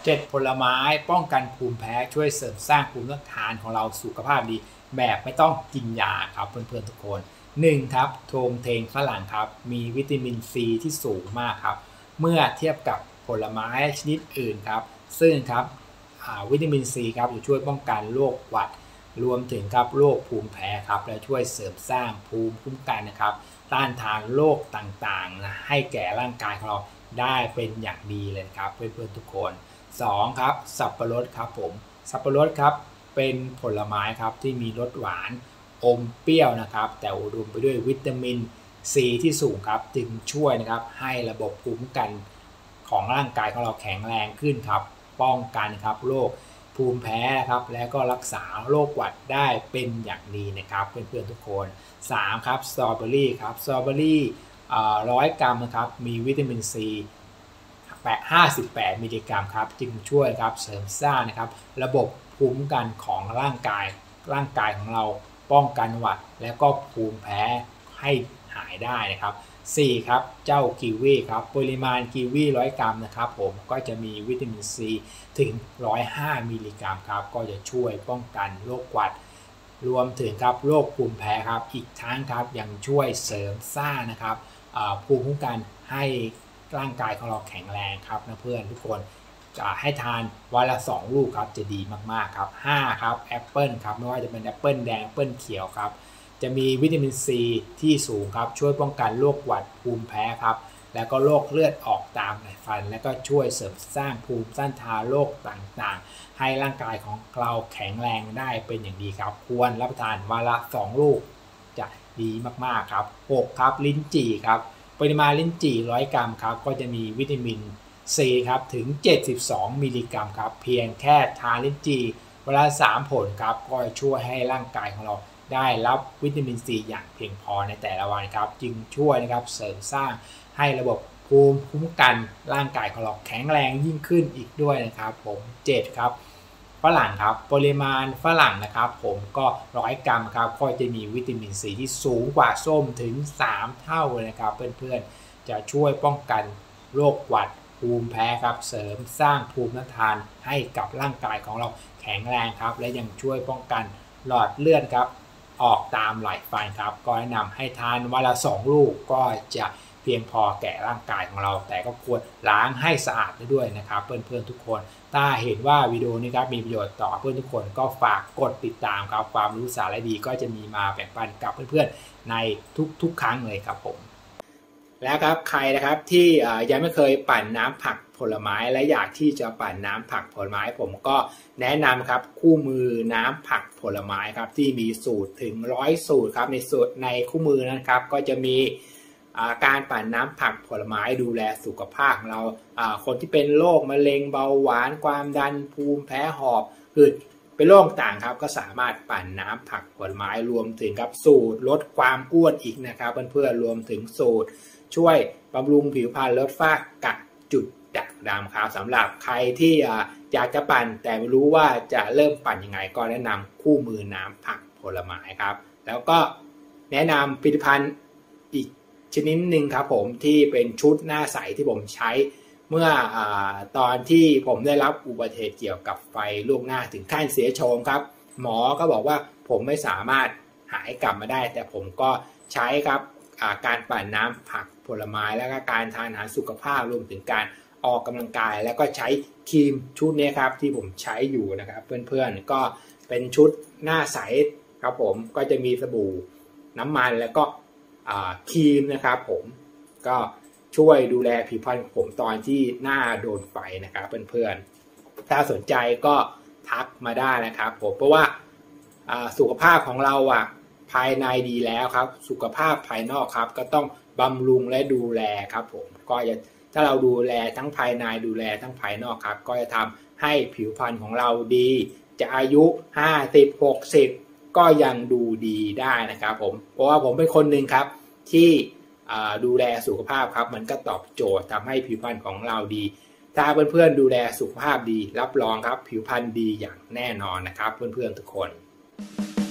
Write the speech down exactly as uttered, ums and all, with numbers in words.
เจ็ดผลไม้ป้องกันภูมิแพ้ช่วยเสริมสร้างภูมิต้านทานของเราสุขภาพดีแบบไม่ต้องกินยาครับเพื่อนๆทุกคนหนึ่งครับโทงเทงฝรั่งครับมีวิตามินซีที่สูงมากครับเมื่อเทียบกับผลไม้ชนิดอื่นครับซึ่งครับวิตามินซีครับจะช่วยป้องกันโรคหวัดรวมถึงครับโรคภูมิแพ้ครับและช่วยเสริมสร้างภูมิคุ้มกันนะครับต้านทานโรคต่างๆนะให้แก่ร่างกายของเราได้เป็นอย่างดีเลยครับเพื่อนๆทุกคนสองครับสับปะรดครับผมสับปะรดครับเป็นผลไม้ครับที่มีรสหวานอมเปรี้ยวนะครับแต่อุดมไปด้วยวิตามินซีที่สูงครับจึงช่วยนะครับให้ระบบภูมิคุ้มกันของร่างกายของเราแข็งแรงขึ้นครับป้องกันครับโรคภูมิแพ้ครับและก็รักษาโรคหวัดได้เป็นอย่างดีนะครับเพื่อนๆทุกคนสามครับสตรอเบอรี่ครับสตรอเบอรี่ร้อยกรัมนะครับมีวิตามินซีห้าสิบแปดมิลลิกรัมครับจึงช่วยครับเสริมสร้างนะครับระบบภูมิคุ้มกันของร่างกายร่างกายของเราป้องกันหวัดและก็ภูมิแพ้ให้หายได้นะครับสี่ครับเจ้ากีวีครับปริมาณกีวีร้อยกรัมนะครับผมก็จะมีวิตามินซีถึงหนึ่งร้อยห้ามิลลิกรัมครับก็จะช่วยป้องกันโรคหวัดรวมถึงครับโรคภูมิแพ้ครับอีกทั้งครับยังช่วยเสริมสร้างนะครับภูมิคุ้มกันให้ร่างกายของเราแข็งแรงครับนะเพื่อนทุกคนจะให้ทานวันละสองลูกครับจะดีมากๆครับห้าครับแอปเปิลครับไม่ว่าจะเป็นแอปเปิลแดงแอปเปิลเขียวครับจะมีวิตามินซีที่สูงครับช่วยป้องกันโรคหวัดภูมิแพ้ครับแล้วก็โรคเลือดออกตามในฟันและก็ช่วยเสริมสร้างภูมิต้านทานโรคต่างๆให้ร่างกายของเราแข็งแรงได้เป็นอย่างดีครับควรรับประทานวันละสองลูกจะดีมากๆครับหกครับลิ้นจี่ครับปริมาณลิ้นจี่ร้อยกรัมครับก็จะมีวิตามินซีครับถึงเจ็ดสิบสองมิลลิกรัมครับเพียงแค่ทานลิ้นจี่วันละสามผลครับก็ช่วยให้ร่างกายของเราได้รับวิตามินซีอย่างเพียงพอในแต่ละวันครับจึงช่วยนะครับเสริมสร้างให้ระบบภูมิคุ้มกันร่างกายของเราแข็งแรงยิ่งขึ้นอีกด้วยนะครับผมเจ็ดครับฝรั่งครับปริมาณฝรั่งนะครับผมก็ร้อยกรัมครับก็จะมีวิตามินซีที่สูงกว่าส้มถึงสามเท่าเลยนะครับเพื่อนๆจะช่วยป้องกันโรคหวัดภูมิแพ้ครับเสริมสร้างภูมิต้านทานให้กับร่างกายของเราแข็งแรงครับและยังช่วยป้องกันหลอดเลือดครับออกตามไหลฟันครับก็แนะนำให้ทานวันละสองลูกก็จะเพียงพอแก่ร่างกายของเราแต่ก็ควรล้างให้สะอาดด้วยนะครับเพื่อนๆทุกคนถ้าเห็นว่าวิดีโอนี้ครับมีประโยชน์ต่อเพื่อนทุกคนก็ฝากกดติดตามครับความรู้สาระดีก็จะมีมาแบ่งปันกับเพื่อนๆในทุกๆครั้งเลยครับผมแล้วครับใครนะครับที่ยังไม่เคยปั่นน้ำผักผลไม้และอยากที่จะปั่นน้ำผักผลไม้ผมก็แนะนำครับคู่มือน้ำผักผลไม้ครับที่มีสูตรถึงร้อยสูตรครับในสูตรในคู่มือนะครับก็จะมีการปั่นน้ำผักผลไม้ดูแลสุขภาพของเราคนที่เป็นโรคมะเร็งเบาหวานความดันภูมิแพ้หอบหืดเป็นโรคต่างครับก็สามารถปั่นน้ำผักผลไม้รวมถึงครับสูตรลดความอ้วนอีกนะครับเพื่อนๆรวมถึงสูตรช่วยบำรุงผิวพรรณลดฝ้ากระจุดด่างดำครับสำหรับใครที่อยากจะปั่นแต่ไม่รู้ว่าจะเริ่มปั่นยังไงก็แนะนำคู่มือน้ำผักผลไม้ครับแล้วก็แนะนำผลิตภัณฑ์อีกชนิดหนึ่งครับผมที่เป็นชุดหน้าใสที่ผมใช้เมื่ออตอนที่ผมได้รับอุบัติเหตุเกี่ยวกับไฟลวกหน้าถึงขั้นเสียโฉมครับหมอก็บอกว่าผมไม่สามารถหายกลับมาได้แต่ผมก็ใช้ครับการปั่นน้ำผักผลไม้แล้วก็การทานอาหารสุขภาพรวมถึงการออกกำลังกายแล้วก็ใช้ครีมชุดนี้ครับที่ผมใช้อยู่นะครับเพื่อนๆก็เป็นชุดหน้าใสครับผมก็จะมีสบู่น้ำมันแล้วก็ครีมนะครับผมก็ช่วยดูแลผิวพรรณผมตอนที่หน้าโดนไฟนะครับเพื่อนๆถ้าสนใจก็ทักมาได้นะครับผมเพราะว่าสุขภาพของเราอ่ะภายในดีแล้วครับสุขภาพภายนอกครับก็ต้องบำรุงและดูแลครับผมก็จะถ้าเราดูแลทั้งภายในดูแลทั้งภายนอกครับก็จะทำให้ผิวพรรณของเราดีจะอายุห้าสิบ หกสิบก็ยังดูดีได้นะครับผมเพราะว่าผมเป็นคนหนึ่งครับที่ดูแลสุขภาพครับมันก็ตอบโจทย์ทำให้ผิวพรรณของเราดีถ้าเพื่อนๆดูแลสุขภาพดีรับรองครับผิวพรรณดีอย่างแน่นอนนะครับเพื่อนๆทุกคน